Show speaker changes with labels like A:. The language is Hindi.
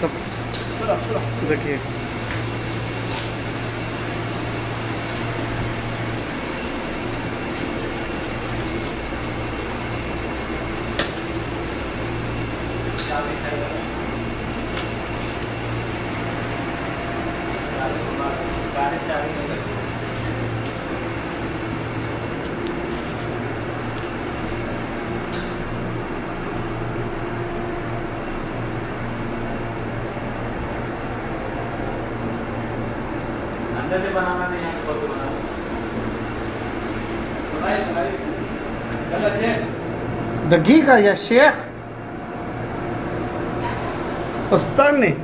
A: सब देखिए।
B: अंदर से बनाना नहीं है ऊपर से बनाना। चलो शेख
A: दगी का या शेख उस्तानी